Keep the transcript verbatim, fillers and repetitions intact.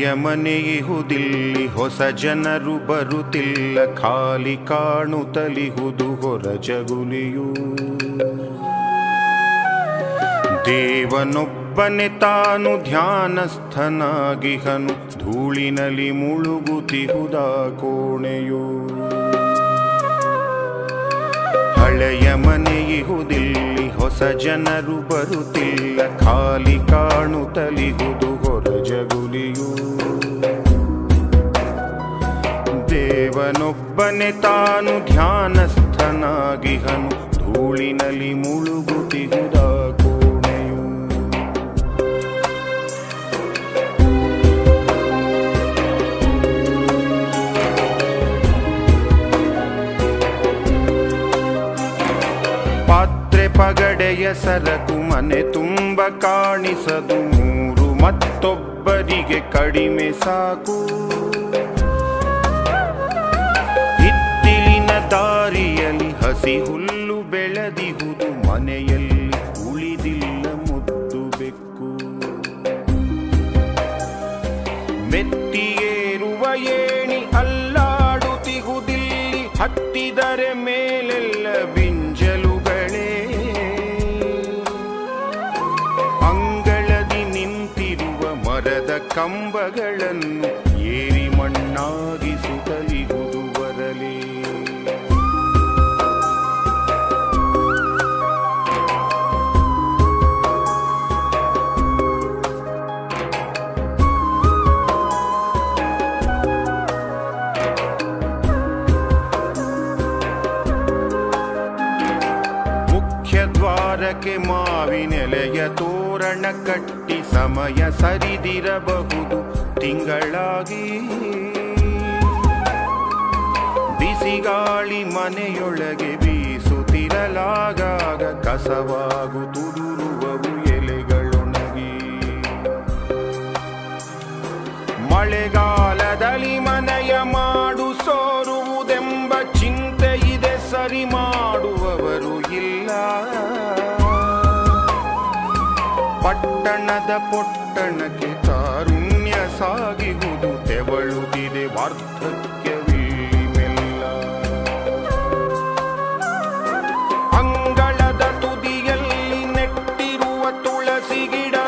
ಮನೆಯಿಹುದಿಲ್ಲಿ ಹೊಸ ಜನರು ಬರುತ್ತಿಲ್ಲ, ಖಾಲಿ ಕಾಣುತ್ತಲಿಹುದು ಹೊರ ಜಗುಲಿಯು. ದೇವನೊಬ್ಬನೆ ತಾನು ಧ್ಯಾನಸ್ಥನಾಗಿಹನು, ಧೂಳಿನಲ್ಲಿ ಮುಳುಗುತ್ತಿಹುದ ಕೋಣೆಯು. ಹಳೆಯ ಮನೆಯಿಹುದಿಲ್ಲಿ ಹೊಸ ಜನರು ಬರುತ್ತಿಲ್ಲ, ಖಾಲಿ ಕಾಣುತ್ತಲಿಹುದು ಹೊರ ಜಗುಲಿಯು. ದೇವನೊಬ್ಬನೆ ತಾನು ಧ್ಯಾನಸ್ಥನಾಗಿಹನು, ಧೂಳಿನಲ್ಲಿ ಮುಳುಗುತ್ತಿಹುದ ಕೋಣೆಯು. ಪಾತ್ರೆ ಪಗಡೆಯ ಸರಕು ಮನೆ ತುಂಬ ಕಾಣಿಸದು, ಮೂರು ಮತ್ತೊಬ್ಬರಿಗೆ ಕಡಿಮೆ ಸಾಕು. ಹಿತ್ತಿಲಿನ ದಾರಿಯಲ್ಲಿ ಹಸಿ ಹುಲ್ಲು ಬೆಳೆದಿಹುದು, ಮನೆಯಲ್ಲಿ ಉಳಿದಿಲ್ಲ ಮುದ್ದು ಬೆಕ್ಕು. ಮೆತ್ತಿಯೇರುವ ಏಣಿ ಅಲ್ಲಾಡುತ್ತಿಹುದಿಲ್ಲಿ, ಹತ್ತಿದರೆ ಮೇಲೆಲ್ಲ ಬಿಂಜಲುಗಳೇ. ಅಂಗಳದಿ ನಿಂತಿರುವ ಮರದ ಕಂಬಗಳನ್ನು ಏರಿ ಮಣ್ಣಾಗಿಸುತ್ತಲಿಹುದು ಬರಲೇ. ದ್ವಾರಕ್ಕೆ ಮಾವಿನೆಲೆಯ ತೋರಣ ಕಟ್ಟಿ ಸಮಯ ಸರಿದಿರಬಹುದು ತಿಂಗಳಾಗಿ. ಬಿಸಿಗಾಳಿ ಮನೆಯೊಳಗೆ ಬೀಸುತ್ತಿರಲಾಗಾಗ ಕಸವಾಗು ತುದುರುವವು ಎಲೆಗಳೊಣಗಿ. ಮಳೆಗಾಲದಲ್ಲಿ ಮನೆಯ ಮಾಡು ಸೋರುವುದೆಂಬ ಚಿಂತೆ ಇದೆ, ಸರಿ ಮಾಡುವವರು ಇಲ್ಲ. ಪಟ್ಟಣದ ಪೊಟ್ಟಣಕ್ಕೆ ತಾರುಣ್ಯ ಸಾಗಿಹುದು, ತೆವಳುತ್ತಿದೆ ವಾರ್ಧಕ್ಯವಿಲ್ಲಿ ಮೆಲ್ಲ. ಅಂಗಳದ ತುದಿಯಲ್ಲಿ ನೆಟ್ಟಿರುವ ತುಳಸಿ ಗಿಡ